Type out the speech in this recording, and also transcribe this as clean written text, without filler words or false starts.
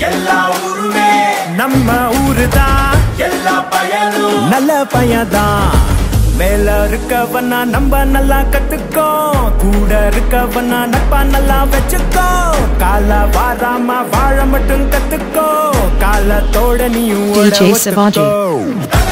எல்லா ஊருமே நம்ம ஊருதான், எல்லா பயனும் நல்ல பையன்தான். மேல இருக்கவனா நம்ம நல்லா கத்துக்கோ, கூட இருக்கவனா நட்பா நல்லா வச்சுக்கோ. கால வாராம வாழ மட்டும் கத்துக்கோ, காலத்தோட நீயும் DJ Savaji.